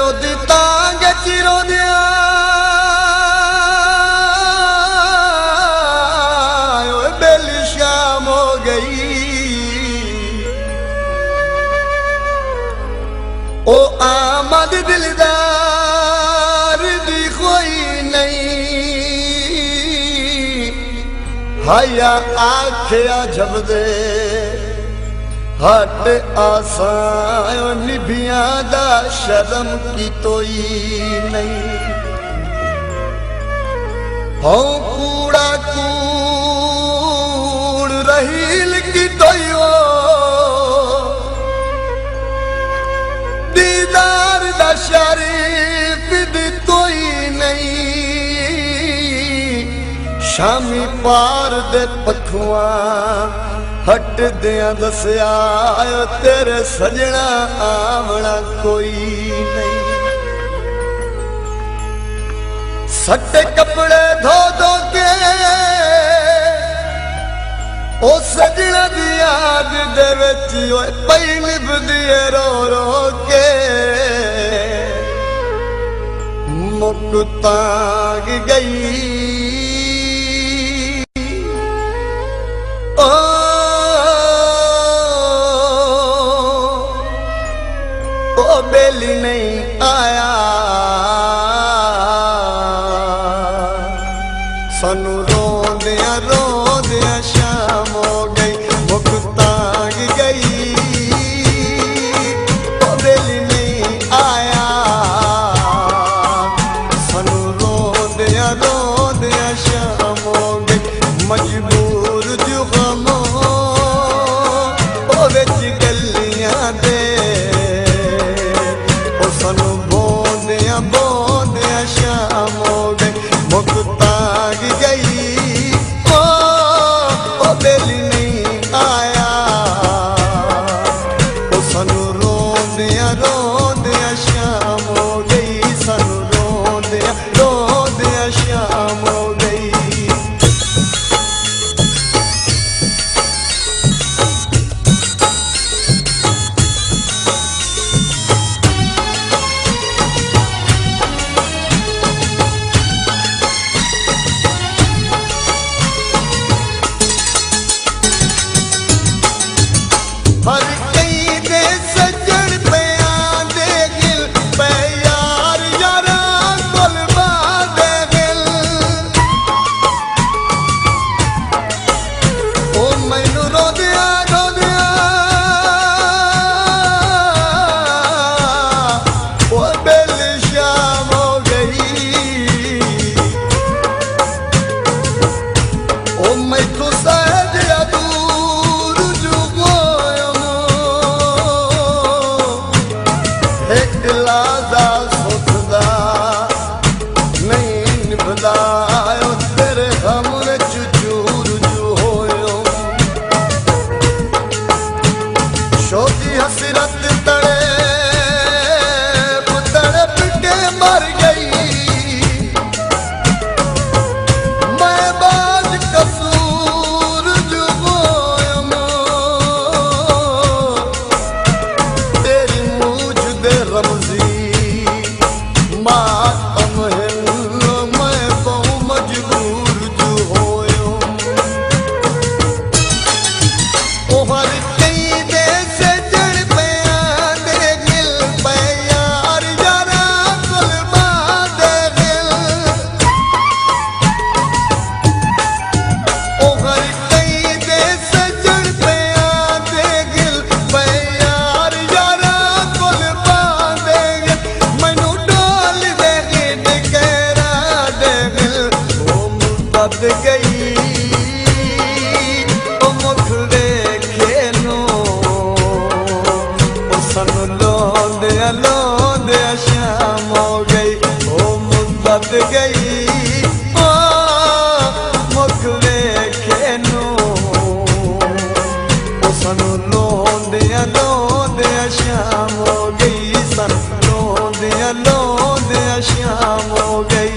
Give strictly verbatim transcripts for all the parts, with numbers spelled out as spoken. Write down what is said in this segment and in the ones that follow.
रोदी तांग चिरो दिया बेली शाम हो गई ओ आमद दिलदार दी कोई नहीं हाया आखिया जब दे हट आसां निभिया दा शर्म की तोई नहीं हो कूड़ा कूड़ रहील की तोई हो दीदार दा शरीफ दी तोई नहीं शामी पार दे पखुआ हट दिया दसिया तेरे सजना आवना कोई नहीं सट्टे कपड़े धो धो के ओ सजना दी याद दे विच पई निभदी रो रो के मुक तांग गई ओ बेली नहीं आया सानू रोंदिया रोंदिया शाम हो गई मुक तांग गई ओ बेली नहीं आया सानू रोंदिया रोंदिया शाम हो गई मजबूर जो गमो ओ विच गलियां दे सानू बोंदिया बोंदिया शाम हो गई मुक तांग गई ओ ओ बेली नहीं आया ओ सानू रोंदिया रोंदिया शाम हो गई सानू रोंदिया रोंदिया शाम हो गई हर कई दे सजन पे आंदे गिल पे यार यारा कोल बांधे गिल ओ मैनू रो दिया रो दिया ओ बेली शाम हो गई ओ मैं तो सहजिया दूर जुगो लादा सुखदा नहीं निभदा तेरे हम चूर जू होयो शोकी हसरत तड़े तड़प के मर गई मैं बाज कसूर जू होयो तेरी मूझ दे रमजी मातम मैं बहु मजबूर जो होयो ओ हर कई दे से जड़ पे आंदे गिल पे यार यारा कुल बांधे गिल ओ हर कई दे से जड़ पे आंदे गिल पे यार यारा कुल बांधे गिल मैनू डोल दे गिड कहरा दे गिल ओ मुद्दत गई ओ मुख देखे नो ओ सानू लोंदिया लोंदिया शाम हो गई ओ मुद्दत गई ओ मुख देखे नो ओ सानू लोंदिया लोंदिया शाम हो गई सानू लोंदिया लोंदिया शाम हो गई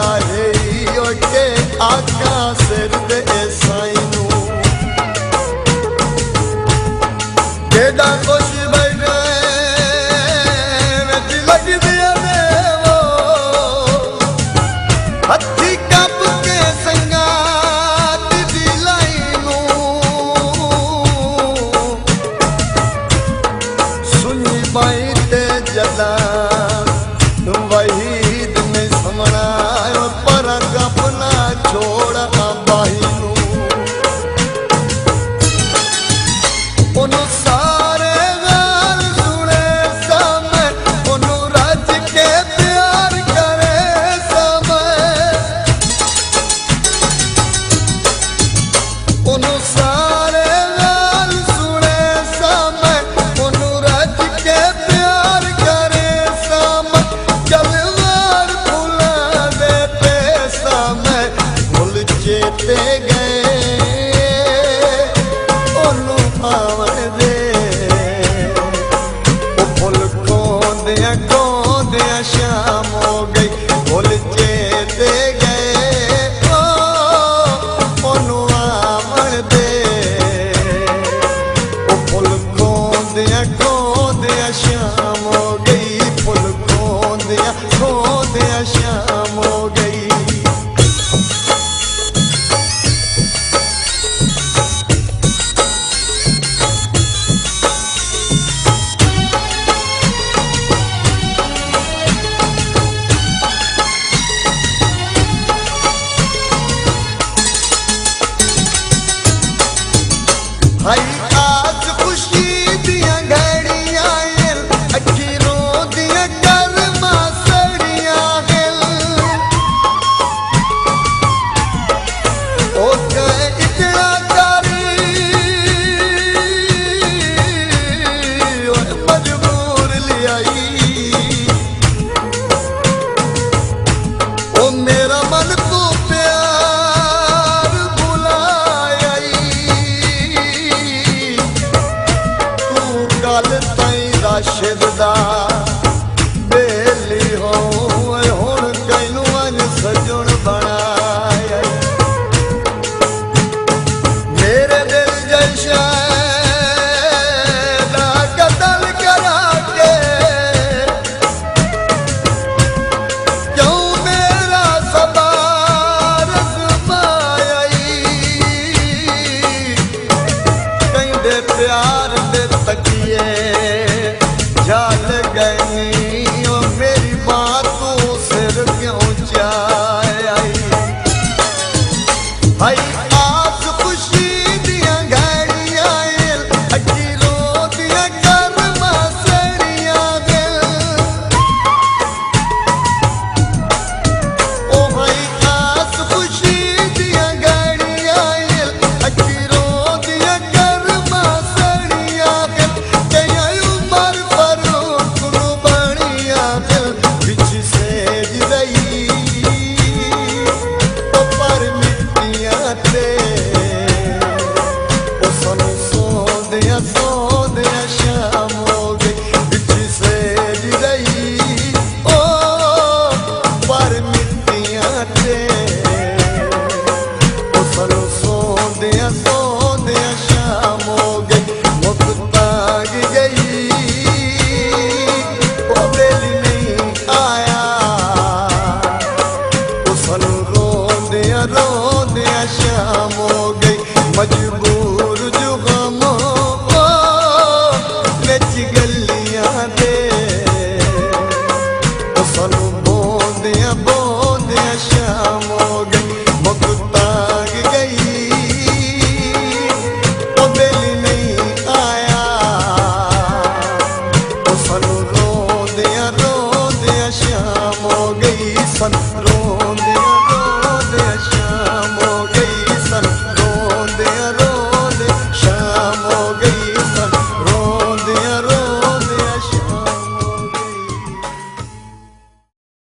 है के आका सिर दे साइनू केड़ा खुश बैठा विच लग दिया ने वो हथी कप के संगात दी लाइनू सुनी बाई ते जला वहीद में समना पर अपना छोड़ बाही उन्हों सारे गाल सुने समय उन्हों रज के प्यार करे समय उन्हों सारे गाल सुने समय उन्हों रज के प्यार करे समय जलवार फूला दे पैसा में भूल चेते गए ओनू पावन दे ओ फुल खोंदिया खोंदिया शाम हो गई भूल चेते गए ओ ओनू आवन दे ओ फुल खोंदिया खोंदिया शाम हो गई फुल खोंदिया खोंदिया शाम हो गई हाय आज खुशी दिया घड़ियां हिल अखी रो दिया कर्मा सड़ियां हिल ओ कहे इतना करी ओ मजबूर लियाई ओ मेरा मन को प्यार बुलाया गल ताई राशिद दा बेली हो हुण कैनू अज सजण बनाया मेरे दिल जैसा दा कतल करा के क्यों मेरा सबार आजमाया कहते प्यार दे तकिए जाल गई ओ मेरी बातों सिर क्यों चाई हाय आज खुशी दिया घड़ियां हिल अखी रो दिया कर्मा सड़ियां हिल ओ हाय आज खुशी दिया घड़ियां हिल अखी रो दिया कर्मा सड़ियां हिल कया उमर पर कुनु बणिया दिल बिच सेज रही ओ पर मिट्टियां ते ओ सनू सोंदिया सोंदिया शाम हो गई बिच सेज रही ओ पर मिट्टियां ते ओ सनू सोंदिया सोंदिया शाम हो गई मुख तांग गई ओ बेली नहीं आया ओ सनू रोंदिया रोंदिया शाम